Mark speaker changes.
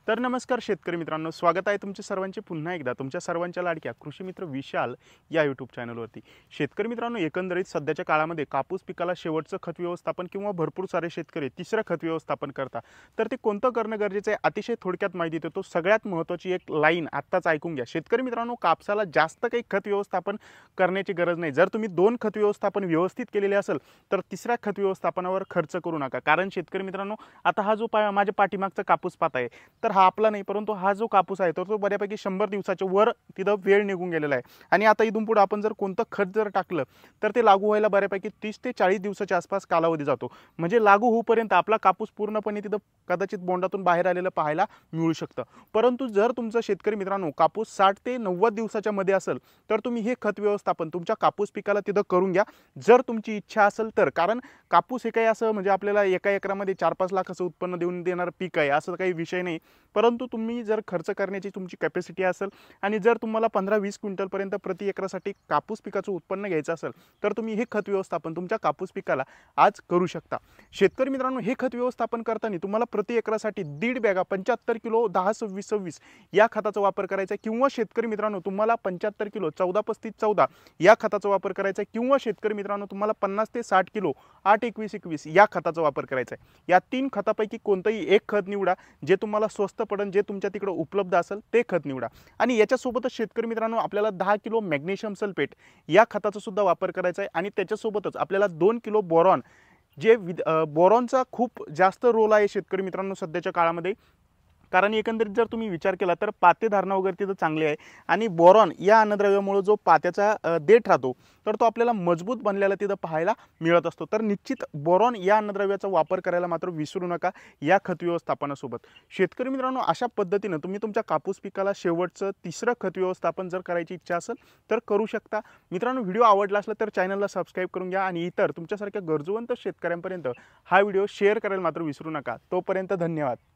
Speaker 1: तर नमस्कार शेतकरी मित्रांनो, स्वागत आहे तुमचे सर्वांचे पुन्हा एकदा तुमच्या सर्वांच्या लाडक्या कृषी मित्र विशाल या यूट्यूब चॅनलवरती। शेतकरी मित्रांनो, एकंदरीत सध्याच्या काळामध्ये कापूस पिकाला शेवटचं खत व्यवस्थापन किंवा भरपूर सारे शेतकरी तिसरं खत व्यवस्थापन करतात। तर ते कोणतं करणं गरजेचं आहे अतिशय थोडक्यात माहिती देतो। सगळ्यात महत्त्वाची एक लाईन आत्ताच ऐकून घ्या शेतकरी मित्रांनो, कापसाला जास्त काही खत व्यवस्थापन करण्याची गरज नाही। जर तुम्ही 2 खत व्यवस्थापन व्यवस्थित केलेले असेल तर तिसऱ्या खत व्यवस्थापनावर खर्च करू नका। कारण शेतकरी मित्रांनो, आता हा जो माझ्या पाठीमागचा कापूस पात आहे तर हा आपला नाही, परंतु हा जो कापूस आहे तर तो बऱ्यापैकी 100 दिवसाच्या वर तिथं वेळ निघून गेलेला आहे। आणि आता इथून पुढे आपण जर कोणतं खत जर टाकलं तर ते लागू व्हायला बऱ्यापैकी 30 ते 40 दिवसाच्या आसपास कालावधी जातो। म्हणजे लागू होईपर्यंत आपला कापूस पूर्णपणे तिथं कदाचित बोंडातून बाहेर आलेलं पाहायला मिळू शकतं। परंतु जर तुमचा शेतकरी मित्रांनो कापूस 60 ते 90 दिवसाच्या मध्ये असेल तर तुम्ही हे खत व्यवस्थापन तुमच्या कापूस पिकाला तिथं करून घ्या, जर तुमची इच्छा असेल तर। कारण कापूस हे काही असं म्हणजे आपल्याला एका एकरामध्ये 4-5 लाखाचं उत्पन्न देऊन देणार पीक आहे असं काही विषय नाही। परंतु तुम्ही जर खर्च करण्याची तुमची कॅपॅसिटी असेल आणि जर तुम्हाला 15-20 क्विंटलपर्यंत प्रति एकरासाठी कापूस पिकाचं उत्पन्न घ्यायचं असेल तर तुम्ही हे खत व्यवस्थापन तुमच्या कापूस पिकाला आज करू शकता। शेतकरी मित्रांनो, हे खत व्यवस्थापन करताना तुम्हाला प्रति एकरासाठी 1.5 बॅगा 75 किलो 10-26-26 या खताचा वापर करायचा आहे। किंवा शेतकरी मित्रांनो तुम्हाला 75 किलो 14-35-14 या खताचा वापर करायचा आहे। किंवा शेतकरी मित्रांनो तुम्हाला 50 ते 60 किलो 8-21-21 या खताचा वापर करायचा आहे। या 3 खतापैकी कोणतंही एक खत निवडा जे तुम्हाला स्वस्त पडेल, जे तुमच्या तिकडे उपलब्ध असेल ते खत निवडा। आणि याच्यासोबतच शेतकरी मित्रांनो आपल्याला 10 किलो मॅग्नेशियम सल्फेट या खताचा सुद्धा वापर करायचा आहे। आणि त्याच्यासोबतच आपल्याला 2 किलो बोरॉन, जे बोरॉनचा खूप जास्त रोल आहे शेतकरी मित्रांनो सध्याच्या काळामध्ये। कारण एकंदरीत जर तुम्ही विचार केला तर पाते धारणा वगैरे तिथं चांगली आहे आणि बोरॉन या अन्नद्रव्यामुळे जो पात्याचा देठ राहतो तर तो आपल्याला मजबूत बनलेला तिथं पाहायला मिळत असतो। तर निश्चित बोरॉन या अन्नद्रव्याचा वापर करायला मात्र विसरू नका या खत व्यवस्थापनासोबत। शेतकरी मित्रांनो, अशा पद्धतीने तुम्ही तुमच्या कापूस पिकाला शेवटचं तिसरं खत व्यवस्थापन जर करायची इच्छा असेल तर करू शकता। मित्रांनो, व्हिडिओ आवडला असला तर चॅनलला सबस्क्राईब करून घ्या आणि इतर तुमच्यासारख्या गरजवंत शेतकऱ्यांपर्यंत हा व्हिडिओ शेअर करायला मात्र विसरू नका। तोपर्यंत धन्यवाद।